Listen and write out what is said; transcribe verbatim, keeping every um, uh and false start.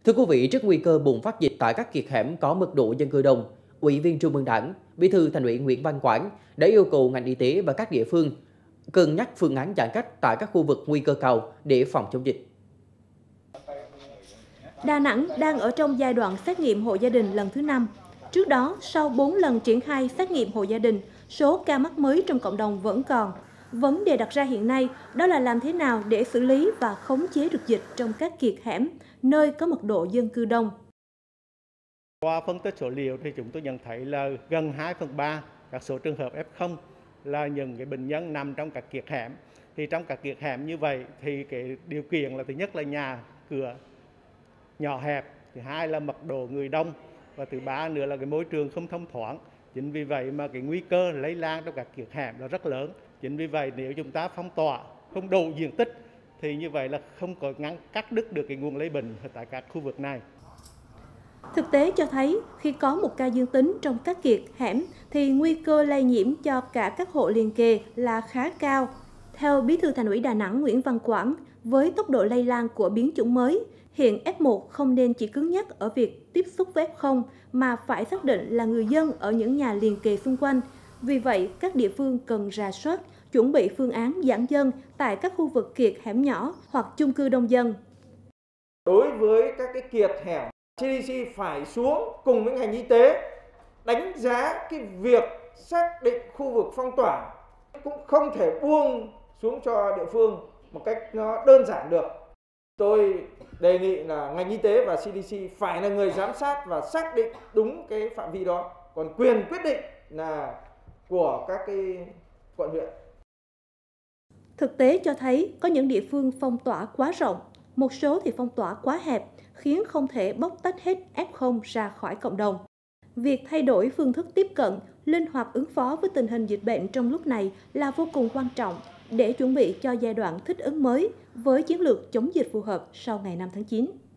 Thưa quý vị, trước nguy cơ bùng phát dịch tại các kiệt hẻm có mật độ dân cư đông, Ủy viên Trung ương Đảng, Bí thư Thành ủy Nguyễn Văn Quảng đã yêu cầu ngành y tế và các địa phương cân nhắc phương án giãn cách tại các khu vực nguy cơ cao để phòng chống dịch. Đà Nẵng đang ở trong giai đoạn xét nghiệm hộ gia đình lần thứ năm. Trước đó, sau bốn lần triển khai xét nghiệm hộ gia đình, số ca mắc mới trong cộng đồng vẫn còn. Vấn đề đặt ra hiện nay đó là làm thế nào để xử lý và khống chế được dịch trong các kiệt hẻm, nơi có mật độ dân cư đông. Qua phân tích số liệu thì chúng tôi nhận thấy là gần hai phần ba các số trường hợp ép không là những cái bệnh nhân nằm trong các kiệt hẻm. Thì trong các kiệt hẻm như vậy thì cái điều kiện là thứ nhất là nhà cửa nhỏ hẹp, thứ hai là mật độ người đông và thứ ba nữa là cái môi trường không thông thoáng. Chính vì vậy mà cái nguy cơ lây lan trong các kiệt hẻm là rất lớn. Chính vì vậy nếu chúng ta phong tỏa không đủ diện tích thì như vậy là không có ngăn cắt đứt được cái nguồn lây bệnh ở tại các khu vực này. Thực tế cho thấy, khi có một ca dương tính trong các kiệt hẻm thì nguy cơ lây nhiễm cho cả các hộ liền kề là khá cao. Theo Bí thư Thành ủy Đà Nẵng Nguyễn Văn Quảng, với tốc độ lây lan của biến chủng mới, hiện ép một không nên chỉ cứng nhắc ở việc tiếp xúc với ép không mà phải xác định là người dân ở những nhà liền kề xung quanh. Vì vậy, các địa phương cần rà soát, chuẩn bị phương án giãn dân tại các khu vực kiệt hẻm nhỏ hoặc chung cư đông dân. Đối với các cái kiệt hẻm, xê đê xê phải xuống cùng với ngành y tế đánh giá cái việc xác định khu vực phong tỏa, cũng không thể buông xuống cho địa phương một cách nó đơn giản được. Tôi đề nghị là ngành y tế và xê đê xê phải là người giám sát và xác định đúng cái phạm vi đó, còn quyền quyết định là của các cái quận huyện. Thực tế cho thấy có những địa phương phong tỏa quá rộng, một số thì phong tỏa quá hẹp, khiến không thể bóc tách hết ép không ra khỏi cộng đồng. Việc thay đổi phương thức tiếp cận, linh hoạt ứng phó với tình hình dịch bệnh trong lúc này là vô cùng quan trọng để chuẩn bị cho giai đoạn thích ứng mới với chiến lược chống dịch phù hợp sau ngày năm tháng chín.